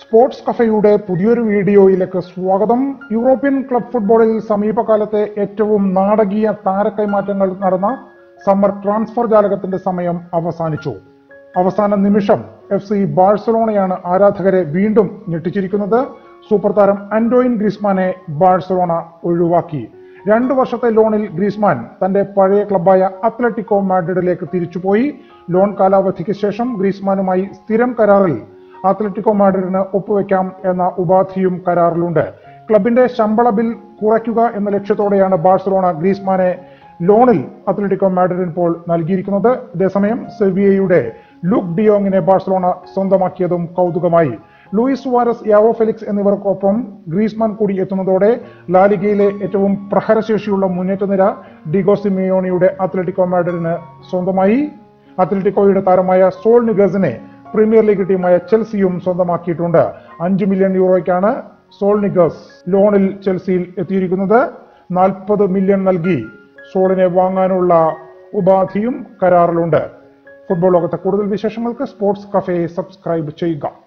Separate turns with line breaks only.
Sports കഫയുടെ പുതിയൊരു വീഡിയോയിലേക്ക് സ്വാഗതം. യൂറോപ്യൻ ക്ലബ് ഫുട്ബോളിൽ സമീപകാലത്തെ ഏറ്റവും നാടകീയ താരക്കൈമാറ്റങ്ങൾ നടന്ന സമ്മർ ട്രാൻസ്ഫർ ജാലകത്തിന്റെ സമയം അവസാനിച്ചു. അവസാന നിമിഷം FC ബാഴ്സലോണയാണ് ആരാധകരെ വീണ്ടും ഞെട്ടിച്ചിരിക്കുന്നത്. സൂപ്പർ താരം ആന്റോയിൻ ഗ്രീസ്മാനെ ബാഴ്സലോണ ഒഴിവാക്കി. 2 വർഷത്തെ ലോണിൽ ഗ്രീസ്മാൻ തന്റെ പഴയ ക്ലബായ അത്ലറ്റിക്കോ മാഡ്രിഡിലേക്ക് തിരിച്ചുപോയി. ലോൺ കാലാവധിക്ക് ശേഷം ഗ്രീസ്മാനുമായി സ്ഥിരം കരാറിൽ അത്ലറ്റിക്കോ മാഡ്രിഡിന് ഒപ്പുവെക്കാം എന്ന ഉപാധിയും കരാറിലുണ്ട്. ക്ലബിന്റെ ശമ്പള ബിൽ കുറയ്ക്കുക എന്ന ലക്ഷ്യത്തോടെയാണ് ബാഴ്സലോണ ഗ്രീസ്മാനെ ലോണിൽ അത്ലറ്റിക്കോ മാഡ്രിഡിന് ഇപ്പോൾ നൽകിയിരിക്കുന്നത്. അതേസമയം സെവിയയുടെ ലൂക്ക് ഡിയോങ്ങിനെ ബാഴ്സലോണ സ്വന്തമാക്കിയതും കൗതുകമായി. ലൂയിസ് സുവാരസ്, യാവോ ഫെലിക്സ് എന്നിവർക്കൊപ്പം ഗ്രീസ്മാൻ കൂടി എത്തുന്നതോടെ ലാലിഗയിലെ ഏറ്റവും പ്രഹരശേഷിയുള്ള മുന്നേറ്റനിര ഡിഗോ സിമിയോണിയുടെ അത്ലറ്റിക്കോ മാഡ്രിഡിന് സ്വന്തമായി. അത്ലറ്റിക്കോയുടെ താരമായ സോൾ നിഗസിനെ പ്രീമിയർ ലീഗ് ടീമായ ചെൽസിയും സ്വന്തമാക്കിയിട്ടുണ്ട്. 5 മില്യൺ യൂറോയ്ക്കാണ് സോൾ നിഗസ് ലോണിൽ ചെൽസിയിൽ എത്തിയിരിക്കുന്നത്. 40 മില്യൺ നൽകി സോളിനെ വാങ്ങാനുള്ള ഉപാധിയും കരാറിലുണ്ട്. ഫുട്ബോൾ ലോകത്തെ കൂടുതൽ വിശേഷങ്ങൾക്ക് സ്പോർട്സ് കഫേ സബ്സ്ക്രൈബ് ചെയ്യുക.